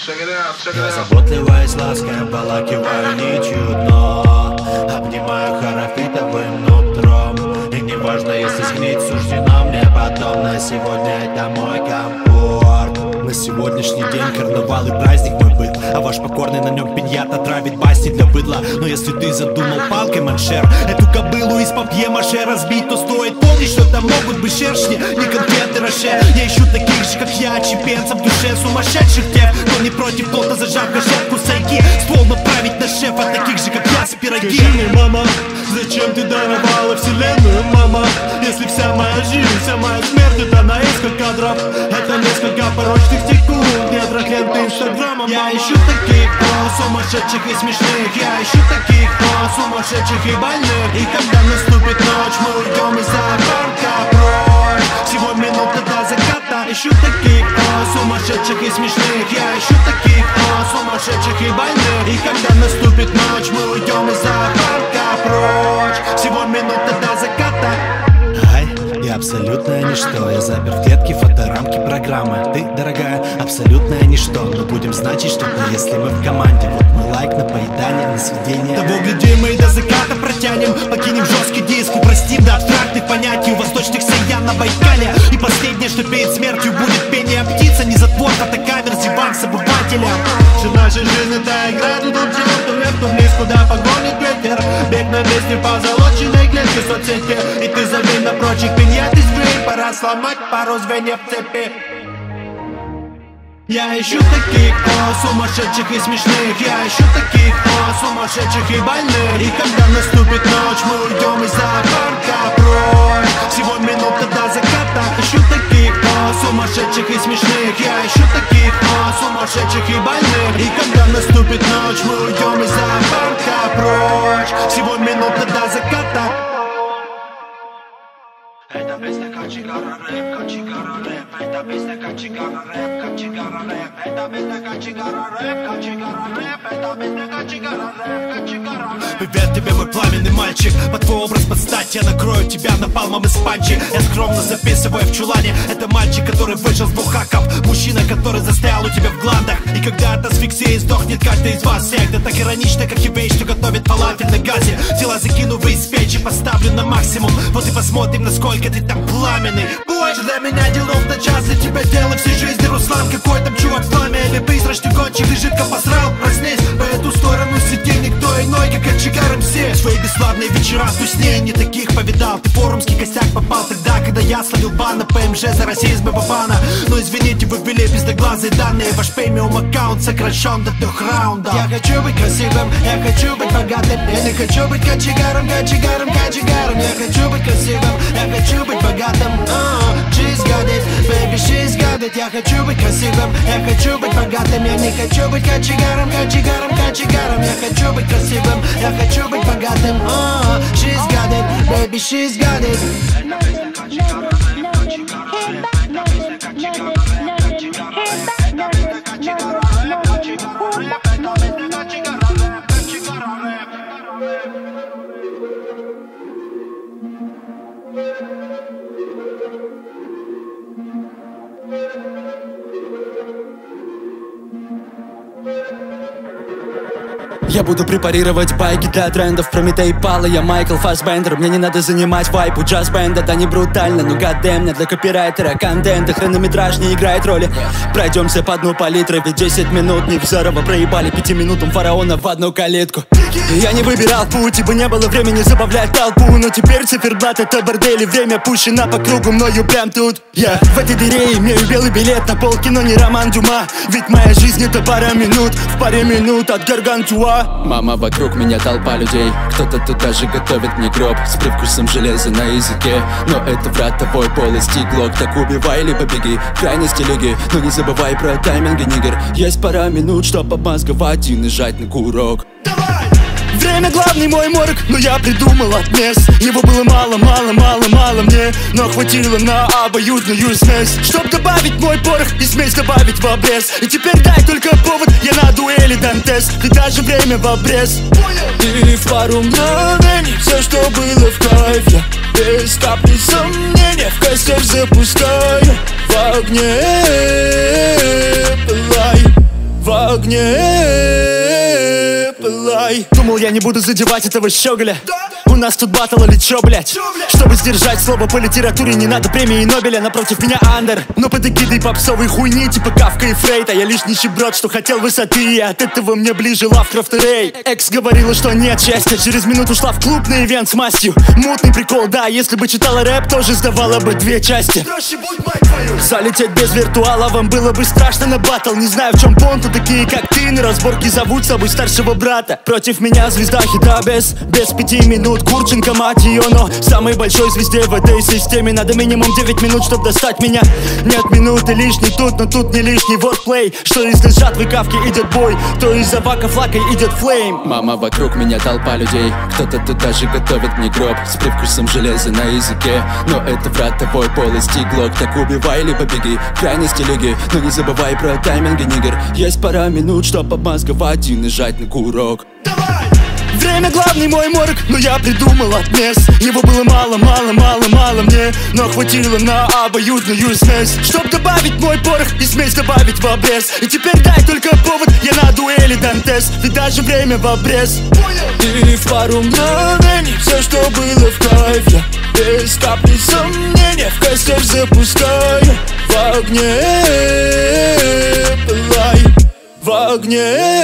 Я заботливо и с лаской обволакиваю ничью дно, обнимаю харафитовым нутром. И неважно, если сгнить суждено мне потом, на сегодня это мой комфорт. На сегодняшний день карнавал и праздник мой быт, а ваш покорный на нем пиньята травит басни для быдла. Но если ты задумал палкой, маншер, эту кобылу из папье-маше разбить, то стоит помнить, что там могут быть шершни, не конфеты роше. Я ищу таких же, как я, чепенцев в душе сумасшедших тех, кто не против плота, зажав гашетку сайки, ствол направить на шефа, таких же, как я, с пироги. Скажи мне, мама, зачем ты даровала вселенную, мама? Если вся моя жизнь, вся моя смерть, это на несколько кадров, это несколько порочных секунд в недрах ленты инстаграма. Я ищу таких, сумасшедших и смешных. Я ищу таких, сумасшедших и больных. И когда наступит ночь, мы уйдем из зоопарка прочь. Всего минута до заката. Ищу таких, сумасшедших и смешных. Я ищу таких, сумасшедших и больных. И когда наступит ночь, мы уйдем из зоопарка прочь. Всего минута до заката. Я абсолютное ничто, я запер в клетке фоторамки программы. Ты, дорогая, абсолютное ничто, но будем значить что-то, если мы в команде. Вот мой лайк на поедание, на сведение. Того гляди, мы до заката протянем, покинем жесткий диск, упростим до абстрактных понятий у восточных саян на Байкале. И последнее, что перед смертью будет пение птица, не затвор, фотокамер, зевак с обывателя. Что наша жизнь это игра, тут живем, то вверх, то вниз, куда погонит ветер. Бег на месте в позолоченной клетке соцсети, и ты забей на прочих пиньят из брейн. Пора сломать пару звеньев цепи. Я ищу таких, сумасшедших и смешных. Я ищу таких, сумасшедших и больных. И когда наступит ночь, мы уйдем из зоопарка прочь. Всего минута до заката. Ищу таких, сумасшедших и смешных. Я ищу таких, сумасшедших и больных. И когда наступит ночь, мы уйдем из зоопарка прочь. Всего минута до заката. Это песня кочегара рэп, кочегара рэп. Это песня кочегара рэп, кочегара рэп. Это песня кочегара рэп, кочегара рэп. Это песня кочегара рэп, кочегара рэп. Привет тебе, мой пламенный мальчик, под твой образ подстать я накрою тебя напалмом из панчи. Я скромно записываю в чулане. Это мальчик, который вышел с двух хаков, мужчина, который застрял у тебя в гландах. И когда от асфиксии сдохнет каждый из вас всех, это так иронично, как еврей, что готовит фалафель на газе. Тела закину вы из печи, поставлю на максимум. Вот и посмотрим, насколько ты там пламенный. Больше для меня делов на час, для тебя дело всей жизни. Руслан, какой там чувак в пламя, или призрачный гонщик, ты жидко посрал, проснись. По эту сторону сидит никто иной, как отчигаром все. Свои бесславные вечера в тусне не таких повидал. Ты в форумский костяк попал тогда, когда я словил бан на ПМЖ за расизм и бабана. Но извините, вы ввели пиздоглазые данные. Ваш премиум аккаунт сокращен до 3 раундов. Я хочу быть красивым, я хочу быть богатым. Я не хочу быть кочегаром, кочегаром, кочегаром. Я хочу быть красивым, я хочу быть богатым. She's got it, baby, she's got it. Я хочу быть красивым, я хочу быть богатым. Я не хочу быть кочегаром, кочегаром, кочегаром. Я хочу быть красивым, я хочу быть богатым. She's got it, baby, she's got it. Это песня кочегара рэп, кочегара рэп. Это песня кочегара рэп, кочегара рэп. Это песня кочегара рэп, кочегара рэп. Это песня кочегара рэп, кочегара рэп. Я буду препарировать байки для трендов. Прометей Пала, я Майкл Фассбендер. Мне не надо занимать вайп у джаз-бенда. Да не брутально, но гадэм, мне для копирайтера контента. Хронометраж не играет роли. Пройдемся по дну палитры, ведь 10 минут Невзорова проебали 5 минутам фараона в одну калитку. Я не выбирал путь, ибо не было времени забавлять толпу. Но теперь циферблат это бордель, и время пущено по кругу мною прям тут. Я в этой дыре имею белый билет на полке, но не роман Дюма. Ведь моя жизнь это пара минут, в паре минут от Гаргантюа. Мама, вокруг меня толпа людей. Кто-то тут даже готовит мне гроб с привкусом железа на языке. Но это в ротовой полости глок. Так убивай, либо беги, крайности лиги. Но не забывай про тайминги, нигер. Есть пара минут, чтоб обмозговать и нажать на курок. Время главный мой морг, но я придумал отмес. Его было мало, мало, мало, мало мне, но хватило на обоюдную смесь. Чтоб добавить мой порох и смесь добавить в обрез. И теперь дай только повод, я на дуэли Дантес. Ведь даже время в обрез. И в пару мгновений все, что было в кайф, я без капли сомнения в костер запускаю. В огне пылай, в огне пылай. Думал, я не буду задевать этого щеголя. У нас тут батл или чё, блять? Чтобы сдержать слово по литературе, не надо премии Нобеля. Напротив меня андер, но под эгидой попсовой хуйни типа Кавка и Фрейд. А я лишь нищеброд, что хотел высоты, и от этого мне ближе Лавкрафт и Рэй. Экс говорила, что нет счастья, через минуту шла в клуб на ивент с мастью. Мутный прикол, да, если бы читала рэп, тоже сдавала бы 2 части. Залететь без виртуала вам было бы страшно на батл. Не знаю, в чем понту, такие как ты на разборке зовут с собой старшего брата. Против меня звезда хита без 5 минут. Курченко, мать ее, но самой большой звезде в этой системе надо минимум 9 минут, чтобы достать меня. Нет минуты лишней тут, но тут не лишний вордплей. Что если с жатвы Кавки идет бой, то из-за бака флака идет флейм. Мама, вокруг меня толпа людей, кто-то тут даже готовит мне гроб с привкусом железа на языке. Но это в ротовой полости глок. Так убивай, либо беги, крайности лиги. Но не забывай про тайминги, нигер. Есть пара минут, чтоб обмозговать и нажать на курок. Время главный мой морг, но я придумал отмес. Его было мало мне, но хватило на обоюдную смесь. Чтоб добавить мой порох и смесь добавить в обрез. И теперь дай только повод, я на дуэли Дантес. Ведь даже время в обрез. И в пару мгновений все, что было в кайф, я без капли сомнения в костер запускаю. В огне пылай, в огне